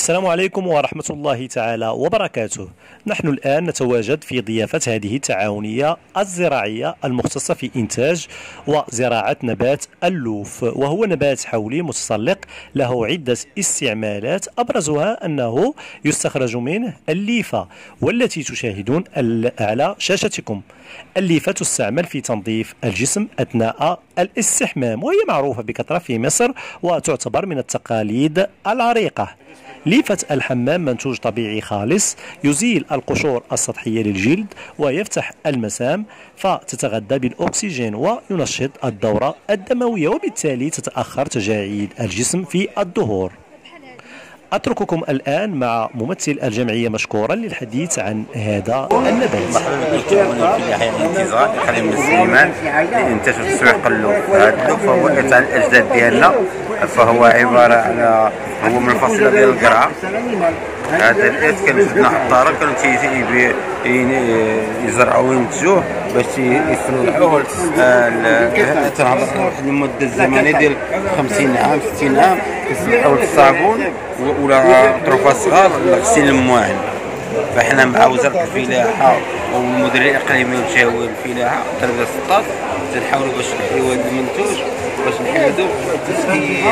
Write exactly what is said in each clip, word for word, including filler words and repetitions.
السلام عليكم ورحمة الله تعالى وبركاته. نحن الآن نتواجد في ضيافة هذه التعاونية الزراعية المختصة في إنتاج وزراعة نبات اللوف، وهو نبات حولي متسلق له عدة استعمالات، أبرزها أنه يستخرج منه الليفة والتي تشاهدون على شاشتكم. الليفة تستعمل في تنظيف الجسم أثناء الاستحمام، وهي معروفة بكثرة في مصر وتعتبر من التقاليد العريقة. ليفة الحمام منتوج طبيعي خالص يزيل القشور السطحية للجلد ويفتح المسام، فتتغذى بالأكسجين وينشط الدورة الدموية، وبالتالي تتأخر تجاعيد الجسم في الظهور. أترككم الآن مع ممثل الجمعية مشكورا للحديث عن هذا النبات. مرحبا بكم. أنا في يحيى الانتظار حليم بن سليمان لإنتاج وتسويق اللوف. هذا اللوف هو تاع الأجداد ديالنا، فهو عبارة على هو من الفصيلة ديال القرعة. هذا الإرث كان جدنا حطارة كانوا تي يزرعوه وينتجوه باش يصلحوه. تنهضر واحد المدة الزمنية ديال خمسين عام ستين عام كيصلحوه للصابون ولا طروفة صغار لغسيل المواعن. فاحنا مع وزارة الفلاحة والمدير الإقليمي والجهوي للفلاحة تربية السطات تنحاولوا باش نحيوا هذا المنتوج باش نحيدو تسكي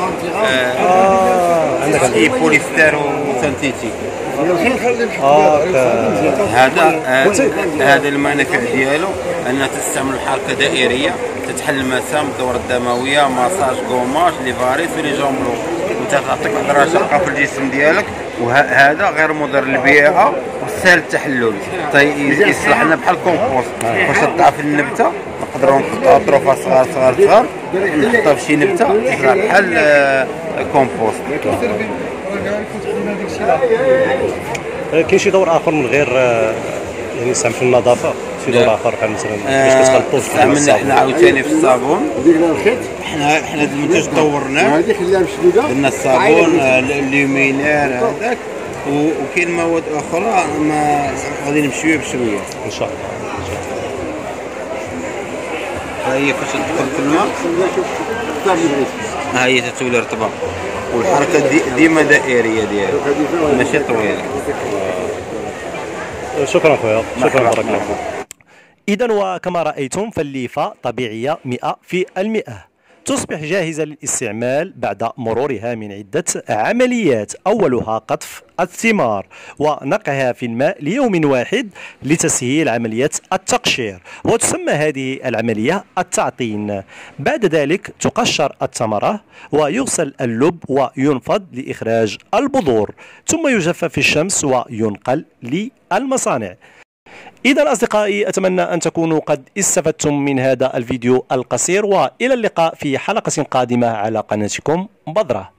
تسكي بوليستر وسنتيتيك. هذا هذا المنافع ديالو انها تستعمل الحركه دائريه، تتحل المسام، الدوره الدمويه، ماساج، كوماج، لي فاريس ولي جامبلو، وتعطيك واحد الرشاقه في الجسم ديالك. وهذا غير مضر للبيئه وسهل التحلل، يصلح لنا بحال كومبوست. باش تضعف النبته نقدروا نقطعوا طروفه صغار صغار صغار نحطوها في شي نبته تصبح بحال كومبوست. كاين شي دور اخر من غير يعني يستعمل في النظافه، شي دور اخر بحال مثلا باش كتخلطوا في الصابون؟ حنا عاوتاني في الصابون، حنا حنا المنتوج طورناه، درنا الصابون الليمينير هذاك، وكاين مواد اخرى ما غادي نمشيو بشويه ان شاء الله. هي فاش تدخل في الماء ها هي تتولي رطبه، والحركه دي ديما دائريه ديالها ماشي طويله. شكرا خويا، شكرا بارك الله فيك. إذا وكما رأيتم فالليفة طبيعية مئة في المئة، تصبح جاهزة للاستعمال بعد مرورها من عدة عمليات، أولها قطف الثمار ونقعها في الماء ليوم واحد لتسهيل عملية التقشير، وتسمى هذه العملية التعطين. بعد ذلك تقشر الثمرة ويغسل اللب وينفض لإخراج البذور، ثم يجفف في الشمس وينقل للمصانع. إذا أصدقائي أتمنى أن تكونوا قد استفدتم من هذا الفيديو القصير، وإلى اللقاء في حلقة قادمة على قناتكم بذرة.